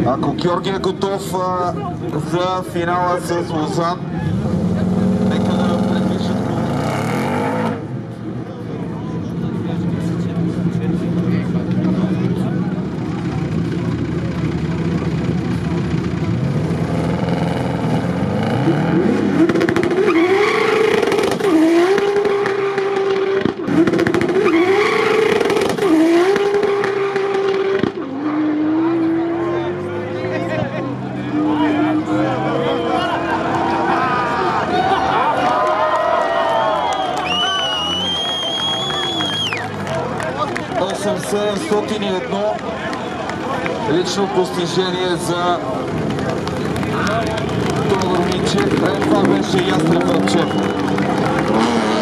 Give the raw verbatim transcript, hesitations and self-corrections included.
Ако Георги е готов а, за финала с Лозан, нека да предвижат го. седемстотин и едно лично постижение за Тодор Минчев. Това беше Ястреб Ръбчев.